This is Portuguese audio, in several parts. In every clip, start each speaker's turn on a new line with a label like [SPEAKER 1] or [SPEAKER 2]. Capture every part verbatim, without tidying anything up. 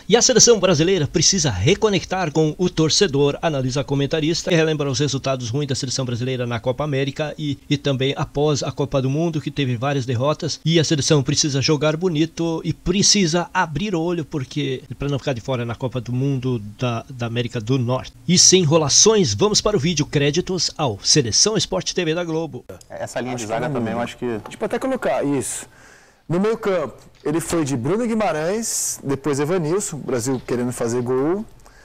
[SPEAKER 1] E a seleção brasileira precisa reconectar com o torcedor, analisa a comentarista, e relembra os resultados ruins da seleção brasileira na Copa América e, e também após a Copa do Mundo, que teve várias derrotas. E a seleção precisa jogar bonito e precisa abrir o olho, porque para não ficar de fora na Copa do Mundo da, da América do Norte. E sem enrolações, vamos para o vídeo. Créditos ao Seleção Esporte T V da Globo.
[SPEAKER 2] Essa linha acho de zaga também, eu acho que...
[SPEAKER 3] A gente pode até colocar isso. No meio campo, ele foi de Bruno Guimarães, depois Evanilson, o Brasil querendo fazer gol.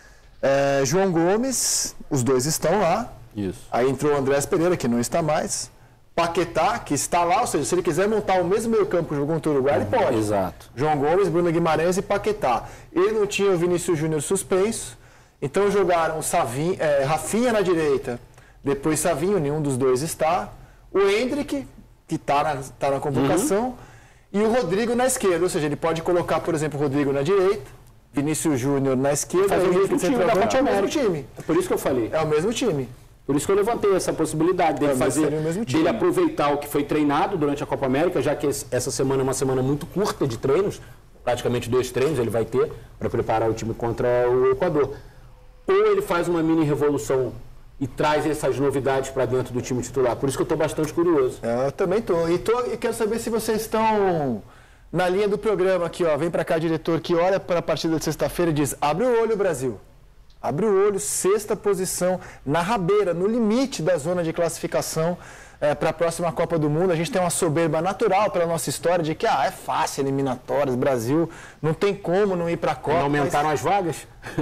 [SPEAKER 3] É, João Gomes, os dois estão lá.
[SPEAKER 2] Isso.
[SPEAKER 3] Aí entrou o Andrés Pereira, que não está mais. Paquetá, que está lá, ou seja, se ele quiser montar o mesmo meio campo que jogou contra o Uruguai, ele pode.
[SPEAKER 2] Exato.
[SPEAKER 3] João Gomes, Bruno Guimarães e Paquetá. Ele não tinha o Vinícius Júnior suspenso, então jogaram o Savinho, é, Rafinha na direita, depois Savinho, nenhum dos dois está. O Endrick, que está na, tá na convocação. Uhum. E o Rodrigo na esquerda, ou seja, ele pode colocar, por exemplo, o Rodrigo na direita, Vinícius Júnior na esquerda,
[SPEAKER 4] fazer o mesmo time da Copa América.
[SPEAKER 3] Time.
[SPEAKER 4] É por isso que eu falei.
[SPEAKER 3] É o mesmo time.
[SPEAKER 4] Por isso que eu levantei essa possibilidade dele,
[SPEAKER 3] é,
[SPEAKER 4] fazer,
[SPEAKER 3] o mesmo time.
[SPEAKER 4] dele aproveitar o que foi treinado durante a Copa América, já que essa semana é uma semana muito curta de treinos, praticamente dois treinos ele vai ter para preparar o time contra o Equador. Ou ele faz uma mini revolução e traz essas novidades para dentro do time titular. Por isso que eu estou bastante curioso.
[SPEAKER 3] É, eu também estou. E, tô, e quero saber se vocês estão na linha do programa aqui, ó. Vem para cá, diretor, que olha para a partida de sexta-feira e diz: abre o olho, Brasil. Abre o olho, sexta posição, na rabeira, no limite da zona de classificação é, para a próxima Copa do Mundo. A gente tem uma soberba natural pela nossa história de que ah, é fácil, eliminatórias, Brasil, não tem como não ir para a Copa.
[SPEAKER 4] Não aumentaram
[SPEAKER 3] mas...
[SPEAKER 4] as vagas?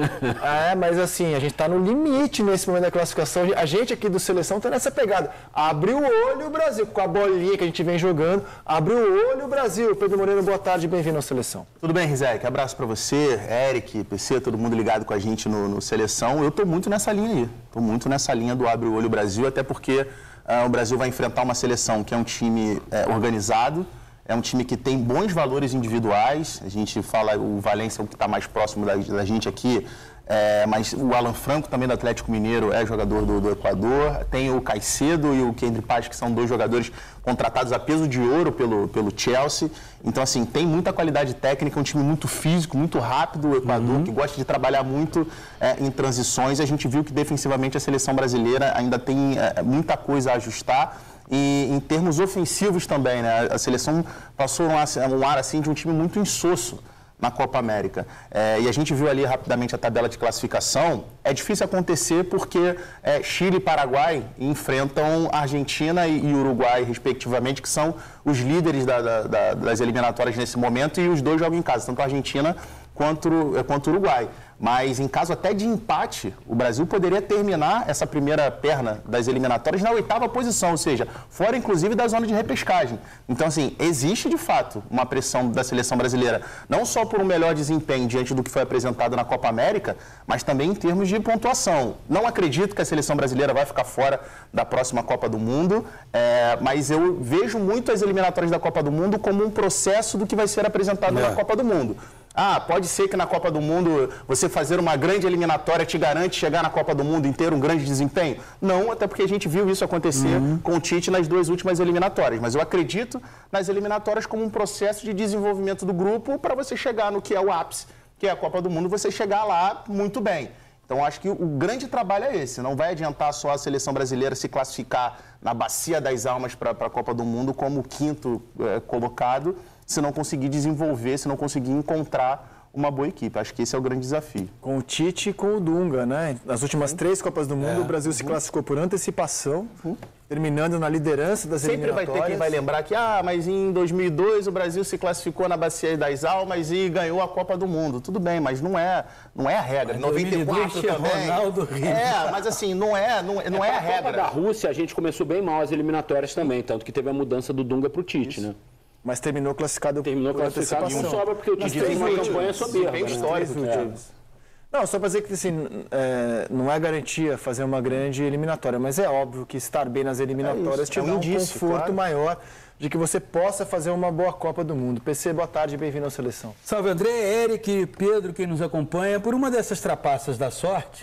[SPEAKER 3] É, mas assim, a gente está no limite nesse momento da classificação. A gente aqui do Seleção está nessa pegada. Abre o olho, Brasil, com a bolinha que a gente vem jogando. Abre o olho, Brasil. Pedro Moreno, boa tarde, bem-vindo ao Seleção.
[SPEAKER 2] Tudo bem, Rizek? Abraço para você, Eric, P C, todo mundo ligado com a gente no, no Seleção. Eu estou muito nessa linha aí. Estou muito nessa linha do abre o olho, Brasil, até porque uh, o Brasil vai enfrentar uma seleção que é um time uh, organizado. É um time que tem bons valores individuais. A gente fala, o Valência é o que está mais próximo da, da gente aqui, é, mas o Alan Franco, também do Atlético Mineiro, é jogador do, do Equador. Tem o Caicedo e o Kendry Paz, que são dois jogadores contratados a peso de ouro pelo, pelo Chelsea. Então, assim, tem muita qualidade técnica, um time muito físico, muito rápido, o Equador, uhum. que gosta de trabalhar muito é, em transições. A gente viu que, defensivamente, a seleção brasileira ainda tem é, muita coisa a ajustar. E em termos ofensivos também, né? A seleção passou um ar, um ar assim, de um time muito insosso na Copa América. É, e a gente viu ali rapidamente a tabela de classificação. É difícil acontecer porque é, Chile e Paraguai enfrentam Argentina e, e Uruguai, respectivamente, que são os líderes da, da, da, das eliminatórias nesse momento, e os dois jogam em casa, tanto a Argentina quanto, quanto o Uruguai. Mas, em caso até de empate, o Brasil poderia terminar essa primeira perna das eliminatórias na oitava posição, ou seja, fora, inclusive, da zona de repescagem. Então, assim, existe, de fato, uma pressão da seleção brasileira, não só por um melhor desempenho diante do que foi apresentado na Copa América, mas também em termos de pontuação. Não acredito que a seleção brasileira vai ficar fora da próxima Copa do Mundo, é, mas eu vejo muito as eliminatórias da Copa do Mundo como um processo do que vai ser apresentado é. na Copa do Mundo. Ah, pode ser que na Copa do Mundo você fazer uma grande eliminatória te garante chegar na Copa do Mundo e ter um grande desempenho? Não, até porque a gente viu isso acontecer uhum. com o Tite nas duas últimas eliminatórias. Mas eu acredito nas eliminatórias como um processo de desenvolvimento do grupo para você chegar no que é o ápice, que é a Copa do Mundo, você chegar lá muito bem. Então, acho que o grande trabalho é esse. Não vai adiantar só a seleção brasileira se classificar na bacia das almas para a Copa do Mundo como o quinto é, colocado, se não conseguir desenvolver, se não conseguir encontrar uma boa equipe. Acho que esse é o grande desafio.
[SPEAKER 3] Com o Tite e com o Dunga, né? Nas últimas uhum. três Copas do Mundo, é. o Brasil uhum. se classificou por antecipação, uhum. terminando na liderança das
[SPEAKER 2] Sempre
[SPEAKER 3] eliminatórias.
[SPEAKER 2] Sempre vai ter quem vai lembrar que, ah, mas em dois mil e dois o Brasil se classificou na Bacia das Almas e ganhou a Copa do Mundo. Tudo bem, mas não é, não é a regra. Em noventa e quatro também.
[SPEAKER 4] Ronaldo
[SPEAKER 2] é, mas assim, não é, não, não é, é a regra.
[SPEAKER 4] Na Copa da Rússia, a gente começou bem mal as eliminatórias também, tanto que teve a mudança do Dunga para o Tite, Isso. né?
[SPEAKER 3] Mas terminou classificado
[SPEAKER 4] Terminou
[SPEAKER 3] por
[SPEAKER 4] classificado
[SPEAKER 3] antecipação.
[SPEAKER 4] Não sobra porque o Tite fez uma campanha soberba.
[SPEAKER 2] Bem histórico.
[SPEAKER 3] Né? Não, só para dizer que assim, é, não é garantia fazer uma grande eliminatória, mas é óbvio que estar bem nas eliminatórias
[SPEAKER 2] é
[SPEAKER 3] te dá um, um indício, conforto claro. maior de que você possa fazer uma boa Copa do Mundo. P C, boa tarde e bem-vindo à Seleção.
[SPEAKER 5] Salve André, Eric, Pedro, quem nos acompanha. Por uma dessas trapaças da sorte,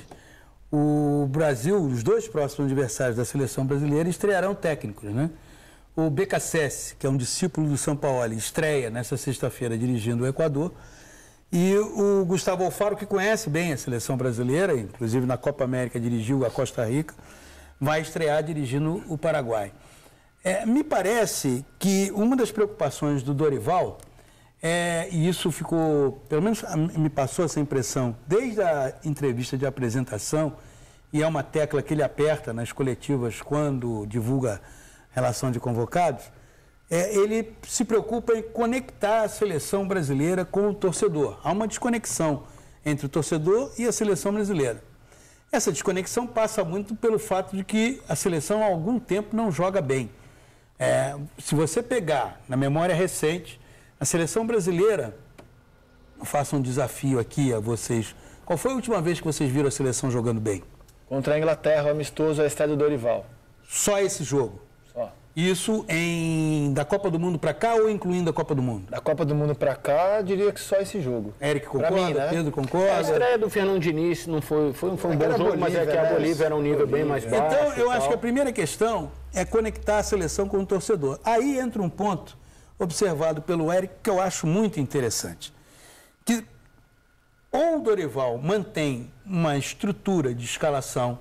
[SPEAKER 5] o Brasil, os dois próximos adversários da Seleção brasileira estrearão técnicos, né? O Becassese, que é um discípulo do Sampaoli, estreia nesta sexta-feira dirigindo o Equador. E o Gustavo Alfaro, que conhece bem a seleção brasileira, inclusive na Copa América dirigiu a Costa Rica, vai estrear dirigindo o Paraguai. É, me parece que uma das preocupações do Dorival, é, e isso ficou, pelo menos me passou essa impressão, desde a entrevista de apresentação, e é uma tecla que ele aperta nas coletivas quando divulga relação de convocados, é, ele se preocupa em conectar a seleção brasileira com o torcedor. Há uma desconexão entre o torcedor e a seleção brasileira. Essa desconexão passa muito pelo fato de que a seleção há algum tempo não joga bem. É, se você pegar na memória recente, a seleção brasileira, eu faço um desafio aqui a vocês. Qual foi a última vez que vocês viram a seleção jogando bem?
[SPEAKER 3] Contra a Inglaterra, o amistoso, a estreia do Dorival.
[SPEAKER 5] Só esse jogo?
[SPEAKER 3] Só.
[SPEAKER 5] Isso em, da Copa do Mundo para cá ou incluindo a Copa do Mundo?
[SPEAKER 3] Da Copa do Mundo para cá, diria que só esse jogo.
[SPEAKER 5] Eric concorda,
[SPEAKER 3] mim, né?
[SPEAKER 5] Pedro concorda?
[SPEAKER 4] A estreia do Fernando Diniz não foi, foi, foi um
[SPEAKER 3] É
[SPEAKER 4] bom jogo,
[SPEAKER 3] Bolívia,
[SPEAKER 4] mas é que a
[SPEAKER 3] né?
[SPEAKER 4] Bolívia era um nível
[SPEAKER 3] Bolívia.
[SPEAKER 4] bem mais baixo.
[SPEAKER 5] Então, eu
[SPEAKER 4] e
[SPEAKER 5] acho
[SPEAKER 4] tal.
[SPEAKER 5] que a primeira questão é conectar a seleção com o torcedor. Aí entra um ponto observado pelo Eric que eu acho muito interessante. Que ou o Dorival mantém uma estrutura de escalação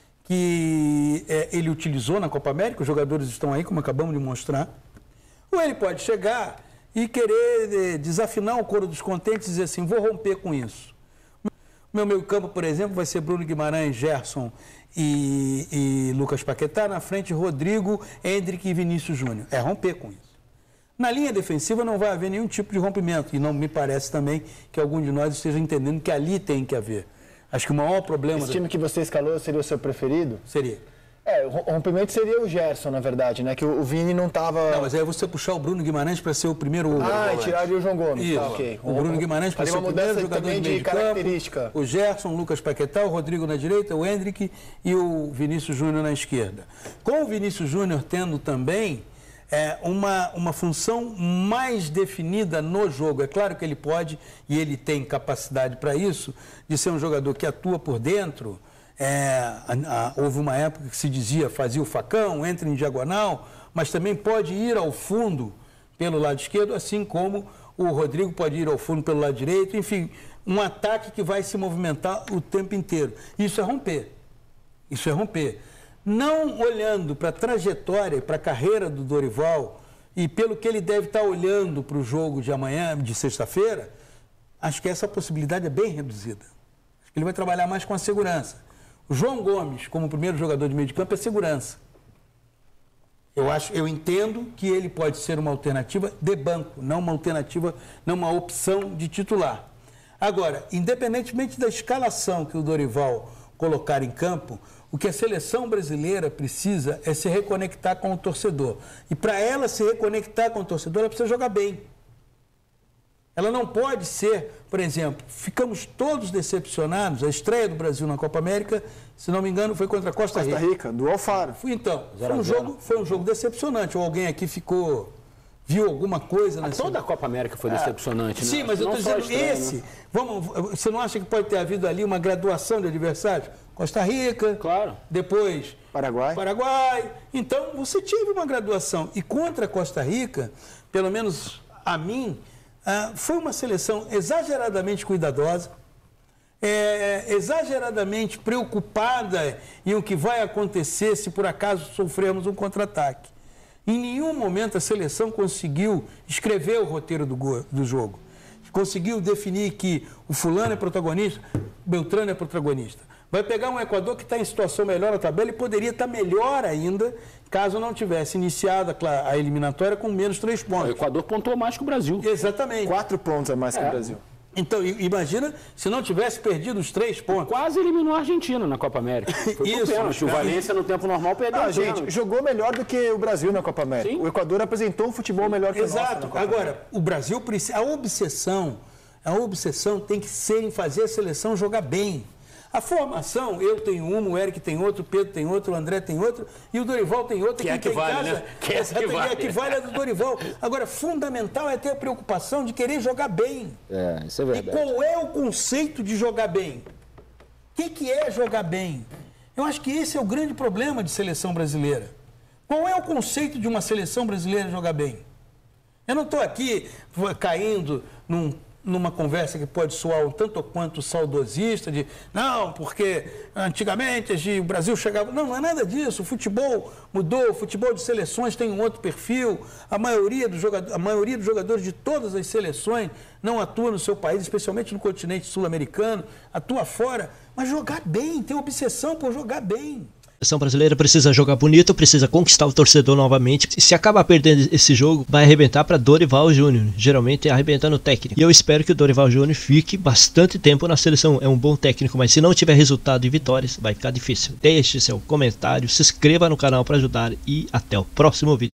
[SPEAKER 5] que é, ele utilizou na Copa América, os jogadores estão aí, como acabamos de mostrar, ou ele pode chegar e querer é, desafinar o coro dos contentes e dizer assim, vou romper com isso. Meu meio campo, por exemplo, vai ser Bruno Guimarães, Gerson e, e Lucas Paquetá, na frente Rodrigo, Hendrick e Vinícius Júnior. É romper com isso. Na linha defensiva não vai haver nenhum tipo de rompimento, e não me parece também que algum de nós esteja entendendo que ali tem que haver. Acho que o maior problema...
[SPEAKER 3] Esse time que você escalou seria o seu preferido?
[SPEAKER 5] Seria.
[SPEAKER 3] É, o rompimento seria o Gerson, na verdade, né? Que o Vini não estava...
[SPEAKER 5] Não, mas aí você puxar o Bruno Guimarães para ser o primeiro...
[SPEAKER 3] Ah, e tiraria o João Gomes.
[SPEAKER 5] Isso.
[SPEAKER 3] Tá, ok.
[SPEAKER 5] O Bruno Guimarães para ser o primeiro jogador
[SPEAKER 3] também
[SPEAKER 5] de meio
[SPEAKER 3] de
[SPEAKER 5] de
[SPEAKER 3] característica.
[SPEAKER 5] campo, o Gerson, o Lucas Paquetá, o Rodrigo na direita, o Hendrick e o Vinícius Júnior na esquerda. Com o Vinícius Júnior tendo também é, uma, uma função mais definida no jogo. É claro que ele pode, e ele tem capacidade para isso, de ser um jogador que atua por dentro. É, a, a, houve uma época que se dizia, fazia o facão, entra em diagonal, mas também pode ir ao fundo pelo lado esquerdo, assim como o Rodrigo pode ir ao fundo pelo lado direito. Enfim, um ataque que vai se movimentar o tempo inteiro. Isso é romper. Isso é romper. Não olhando para a trajetória, para a carreira do Dorival e pelo que ele deve estar olhando para o jogo de amanhã, de sexta-feira, acho que essa possibilidade é bem reduzida. Acho que ele vai trabalhar mais com a segurança. O João Gomes, como primeiro jogador de meio de campo, é segurança. Eu acho, eu entendo que ele pode ser uma alternativa de banco, não uma alternativa, não uma opção de titular. Agora, independentemente da escalação que o Dorival colocar em campo, o que a seleção brasileira precisa é se reconectar com o torcedor. E para ela se reconectar com o torcedor, ela precisa jogar bem. Ela não pode ser, por exemplo, ficamos todos decepcionados, a estreia do Brasil na Copa América, se não me engano, foi contra a Costa Rica.
[SPEAKER 3] Costa Rica, do Alfaro.
[SPEAKER 5] Foi, então, foi um, jogo, foi um jogo decepcionante. Ou alguém aqui ficou, viu alguma coisa
[SPEAKER 4] A
[SPEAKER 5] nessa...
[SPEAKER 4] toda a Copa América foi decepcionante, né?
[SPEAKER 5] Sim, mas eu
[SPEAKER 4] Não
[SPEAKER 5] estou
[SPEAKER 4] só a
[SPEAKER 5] dizendo
[SPEAKER 4] estreia,
[SPEAKER 5] esse.
[SPEAKER 4] né?
[SPEAKER 5] Vamos, você não acha que pode ter havido ali uma graduação de adversários? Costa Rica,
[SPEAKER 4] Claro.
[SPEAKER 5] depois
[SPEAKER 3] Paraguai.
[SPEAKER 5] Paraguai. Então, você teve uma graduação. E contra a Costa Rica, pelo menos a mim, ah, foi uma seleção exageradamente cuidadosa, é, exageradamente preocupada em o que vai acontecer se por acaso sofrermos um contra-ataque. Em nenhum momento a seleção conseguiu escrever o roteiro do, go- do jogo. Conseguiu definir que o fulano é protagonista, Beltrano é protagonista. Vai pegar um Equador que está em situação melhor na tabela e poderia estar melhor ainda caso não tivesse iniciado a, a eliminatória com menos três
[SPEAKER 4] O
[SPEAKER 5] pontos.
[SPEAKER 4] Equador pontuou mais que o Brasil.
[SPEAKER 5] Exatamente.
[SPEAKER 3] Quatro pontos a mais que
[SPEAKER 4] É.
[SPEAKER 3] o Brasil.
[SPEAKER 5] Então, i- imagina se não tivesse perdido os três pontos.
[SPEAKER 4] Quase eliminou a Argentina na Copa América. Foi por
[SPEAKER 5] Isso.
[SPEAKER 4] pênalti. O Valência, no tempo normal, perdeu
[SPEAKER 3] Ah,
[SPEAKER 4] o
[SPEAKER 3] gente,
[SPEAKER 4] pênalti.
[SPEAKER 3] jogou melhor do que o Brasil na Copa América.
[SPEAKER 4] Sim.
[SPEAKER 3] O Equador apresentou um futebol melhor que o nosso.
[SPEAKER 5] Exato.
[SPEAKER 3] na Copa
[SPEAKER 5] Agora, o Brasil precisa. A obsessão, a obsessão tem que ser em fazer a seleção jogar bem. A formação, eu tenho uma, o Eric tem outro, o Pedro tem outro, o André tem outro, e o Dorival tem outro.
[SPEAKER 4] Que é
[SPEAKER 5] quem
[SPEAKER 4] que
[SPEAKER 5] tá em
[SPEAKER 4] vale,
[SPEAKER 5] casa,
[SPEAKER 4] né? Que é que
[SPEAKER 5] exato,
[SPEAKER 4] vale.
[SPEAKER 5] é que vale é do Dorival. Agora, fundamental é ter a preocupação de querer jogar bem.
[SPEAKER 4] É, isso é
[SPEAKER 5] E
[SPEAKER 4] verdade.
[SPEAKER 5] qual é o conceito de jogar bem? O que, que é jogar bem? Eu acho que esse é o grande problema de seleção brasileira. Qual é o conceito de uma seleção brasileira jogar bem? Eu não estou aqui caindo num numa conversa que pode soar um tanto quanto saudosista, de não, porque antigamente o Brasil chegava... Não, não é nada disso, o futebol mudou, o futebol de seleções tem um outro perfil, a maioria, do jogador, a maioria dos jogadores de todas as seleções não atua no seu país, especialmente no continente sul-americano, atua fora, mas jogar bem, tem obsessão por jogar bem.
[SPEAKER 1] A seleção brasileira precisa jogar bonito, precisa conquistar o torcedor novamente. E se acabar perdendo esse jogo, vai arrebentar para Dorival Júnior. Geralmente é arrebentando o técnico. E eu espero que o Dorival Júnior fique bastante tempo na seleção. É um bom técnico, mas se não tiver resultado e vitórias, vai ficar difícil. Deixe seu comentário, se inscreva no canal para ajudar e até o próximo vídeo.